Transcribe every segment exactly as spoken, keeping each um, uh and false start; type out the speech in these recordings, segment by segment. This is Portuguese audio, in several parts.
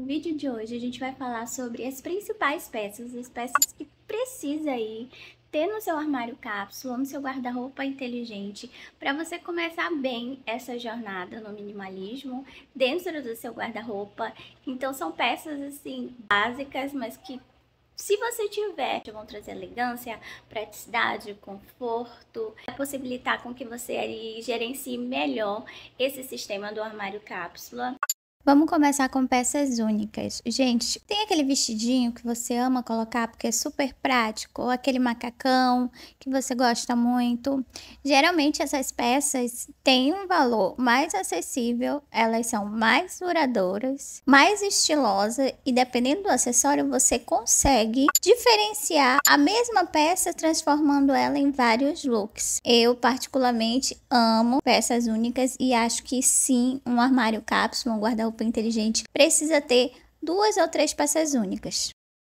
vídeo de hoje a gente vai falar sobre as principais peças, as peças que precisa aí ter no seu armário cápsula, no seu guarda-roupa inteligente, para você começar bem essa jornada no minimalismo dentro do seu guarda-roupa. Então são peças assim básicas, mas que se você tiver, vão trazer elegância, praticidade, conforto, vai possibilitar com que você aí gerencie melhor esse sistema do armário cápsula. Vamos começar com peças únicas. Gente, tem aquele vestidinho que você ama colocar porque é super prático, ou aquele macacão que você gosta muito. Geralmente essas peças têm um valor mais acessível, elas são mais duradouras, mais estilosas e dependendo do acessório você consegue diferenciar a mesma peça transformando ela em vários looks. Eu particularmente amo peças únicas e acho que sim, um armário cápsula, um guarda-roupa inteligente precisa ter duas ou três peças únicas.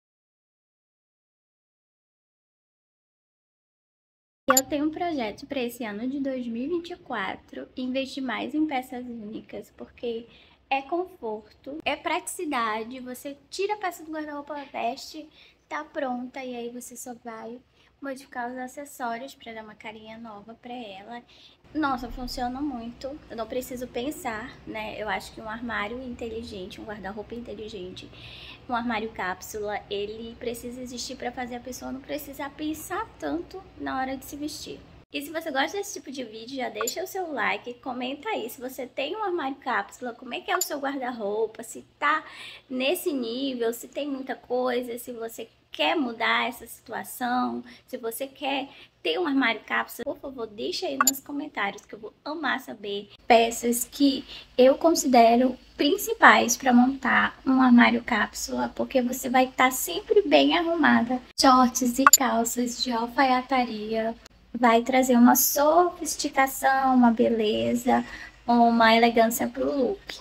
Eu tenho um projeto para esse ano de dois mil e vinte e quatro, investir mais em peças únicas, porque é conforto, é praticidade, você tira a peça do guarda-roupa, veste, tá pronta e aí você só vai modificar os acessórios para dar uma carinha nova para ela. Nossa, funciona muito, eu não preciso pensar, né? Eu acho que um armário inteligente, um guarda-roupa inteligente, um armário cápsula, ele precisa existir para fazer a pessoa não precisar pensar tanto na hora de se vestir. E se você gosta desse tipo de vídeo, já deixa o seu like, comenta aí se você tem um armário cápsula, como é que é o seu guarda-roupa, se tá nesse nível, se tem muita coisa, se você quer mudar essa situação, se você quer ter um armário cápsula, por favor, deixa aí nos comentários que eu vou amar saber peças que eu considero principais para montar um armário cápsula, porque você vai estar sempre bem arrumada. Shorts e calças de alfaiataria vai trazer uma sofisticação, uma beleza, uma elegância para o look.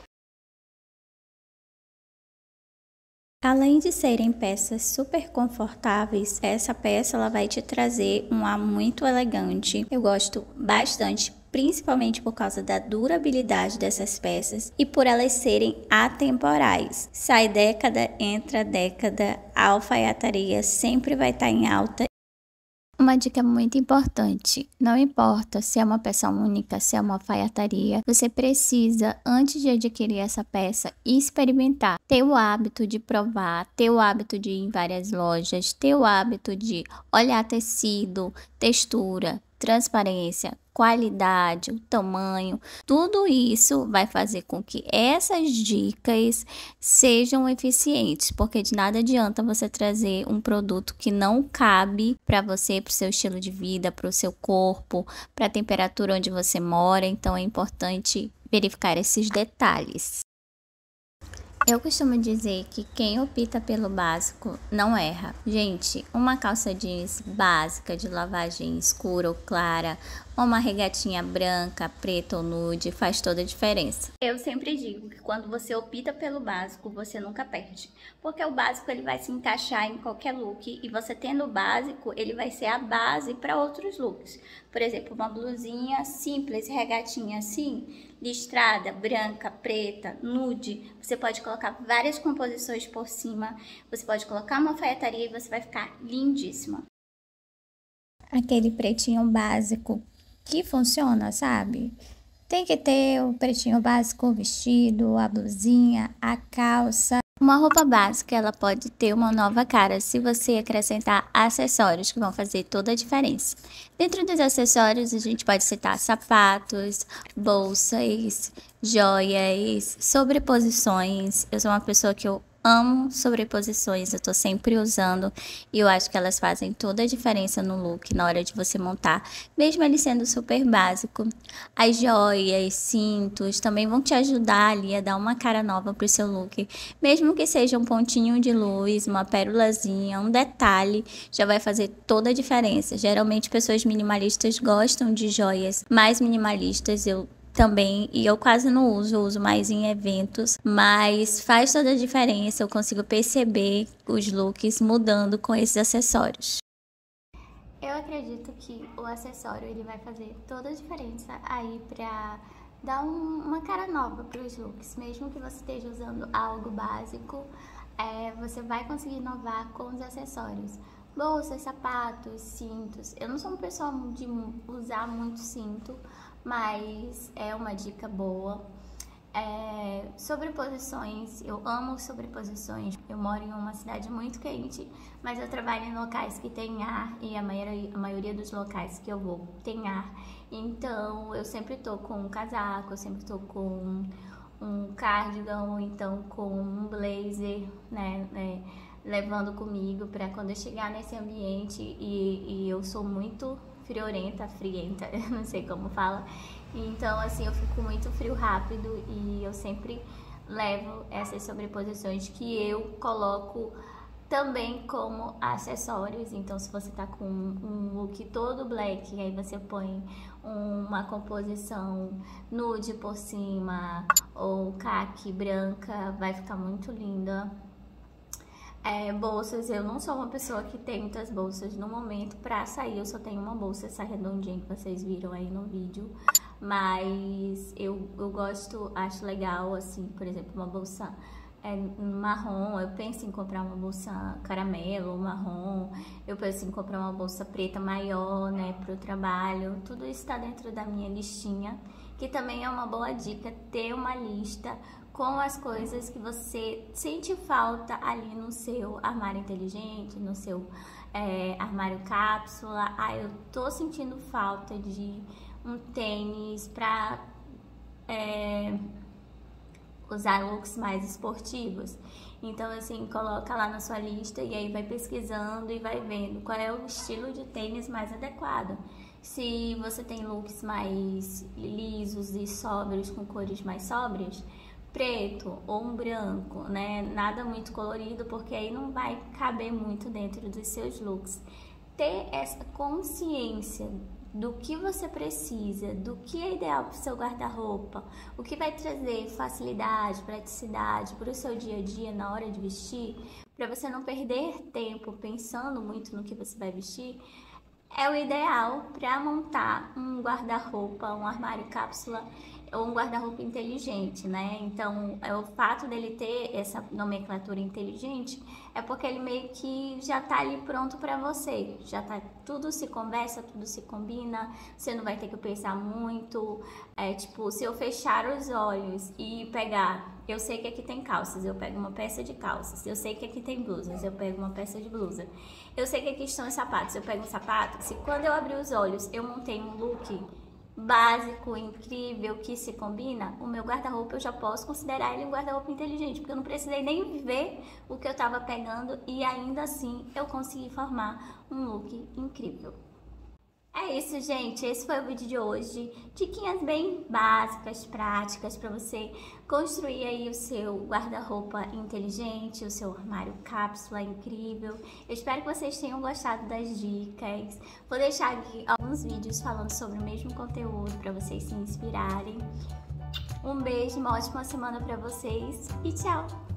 Além de serem peças super confortáveis, essa peça ela vai te trazer um ar muito elegante. Eu gosto bastante, principalmente por causa da durabilidade dessas peças e por elas serem atemporais. Sai década, entra década, a alfaiataria sempre vai estar em alta. Uma dica muito importante, não importa se é uma peça única, se é uma alfaiataria, você precisa, antes de adquirir essa peça, experimentar, ter o hábito de provar, ter o hábito de ir em várias lojas, ter o hábito de olhar tecido, textura, transparência, qualidade, o tamanho, tudo isso vai fazer com que essas dicas sejam eficientes, porque de nada adianta você trazer um produto que não cabe para você, para o seu estilo de vida, para o seu corpo, para a temperatura onde você mora, então é importante verificar esses detalhes. Eu costumo dizer que quem opta pelo básico não erra. Gente, uma calça jeans básica de lavagem escura ou clara, ou uma regatinha branca, preta ou nude, faz toda a diferença. Eu sempre digo que quando você opta pelo básico, você nunca perde. Porque o básico ele vai se encaixar em qualquer look e você tendo o básico, ele vai ser a base para outros looks. Por exemplo, uma blusinha simples, regatinha assim, listrada, branca, preta, nude, você pode colocar várias composições por cima, você pode colocar uma alfaiataria e você vai ficar lindíssima. Aquele pretinho básico que funciona, sabe? Tem que ter o pretinho básico, o vestido, a blusinha, a calça. Uma roupa básica, ela pode ter uma nova cara se você acrescentar acessórios que vão fazer toda a diferença. Dentro dos acessórios, a gente pode citar sapatos, bolsas, joias, sobreposições. Eu sou uma pessoa que eu amo sobreposições, eu tô sempre usando e eu acho que elas fazem toda a diferença no look na hora de você montar, mesmo ele sendo super básico. As joias, cintos também vão te ajudar ali a dar uma cara nova pro seu look, mesmo que seja um pontinho de luz, uma pérolazinha, um detalhe, já vai fazer toda a diferença. Geralmente pessoas minimalistas gostam de joias mais minimalistas, eu também, e eu quase não uso, eu uso mais em eventos, mas faz toda a diferença, eu consigo perceber os looks mudando com esses acessórios. Eu acredito que o acessório ele vai fazer toda a diferença aí para dá um, uma cara nova para os looks. Mesmo que você esteja usando algo básico, é, você vai conseguir inovar com os acessórios. Bolsas, sapatos, cintos. Eu não sou uma pessoa de usar muito cinto, mas é uma dica boa. É, sobreposições, eu amo sobreposições. Eu moro em uma cidade muito quente, mas eu trabalho em locais que tem ar e a maioria, a maioria dos locais que eu vou tem ar. Então eu sempre tô com um casaco, eu sempre tô com um cardigan ou então com um blazer, né, né levando comigo para quando eu chegar nesse ambiente e, e eu sou muito friorenta, frienta, eu não sei como fala. Então, assim, eu fico muito frio rápido e eu sempre levo essas sobreposições que eu coloco também como acessórios. Então, se você tá com um look todo black, aí você põe uma composição nude por cima ou caqui branca, vai ficar muito linda. É, bolsas, eu não sou uma pessoa que tem muitas bolsas no momento pra sair, eu só tenho uma bolsa, essa redondinha que vocês viram aí no vídeo, mas eu, eu gosto, acho legal, assim, por exemplo, uma bolsa é, marrom, eu penso em comprar uma bolsa caramelo, marrom, eu penso em comprar uma bolsa preta maior, né, pro trabalho, tudo isso tá dentro da minha listinha, que também é uma boa dica, ter uma lista com as coisas que você sente falta ali no seu armário inteligente, no seu é, armário cápsula. Ah, eu tô sentindo falta de um tênis pra é, usar looks mais esportivos. Então, assim, coloca lá na sua lista e aí vai pesquisando e vai vendo qual é o estilo de tênis mais adequado. Se você tem looks mais lisos e sóbrios, com cores mais sóbrias, preto ou um branco, né? Nada muito colorido, porque aí não vai caber muito dentro dos seus looks. Ter essa consciência do que você precisa, do que é ideal para o seu guarda-roupa, o que vai trazer facilidade, praticidade para o seu dia a dia na hora de vestir, para você não perder tempo pensando muito no que você vai vestir, é o ideal para montar um guarda-roupa, um armário cápsula ou um guarda-roupa inteligente, né? Então, é o fato dele ter essa nomenclatura inteligente é porque ele meio que já tá ali pronto para você. Já tá, tudo se conversa, tudo se combina, você não vai ter que pensar muito. É tipo, se eu fechar os olhos e pegar, eu sei que aqui tem calças, eu pego uma peça de calças. Eu sei que aqui tem blusas, eu pego uma peça de blusa. Eu sei que aqui estão os sapatos, eu pego um sapato. Se quando eu abrir os olhos eu montei um look básico, incrível, que se combina, o meu guarda-roupa eu já posso considerar ele um guarda-roupa inteligente, porque eu não precisei nem ver o que eu tava pegando e ainda assim eu consegui formar um look incrível. É isso, gente. Esse foi o vídeo de hoje. Diquinhas bem básicas, práticas para você construir aí o seu guarda-roupa inteligente, o seu armário cápsula incrível. Eu espero que vocês tenham gostado das dicas. Vou deixar aqui alguns vídeos falando sobre o mesmo conteúdo para vocês se inspirarem. Um beijo, uma ótima semana para vocês e tchau!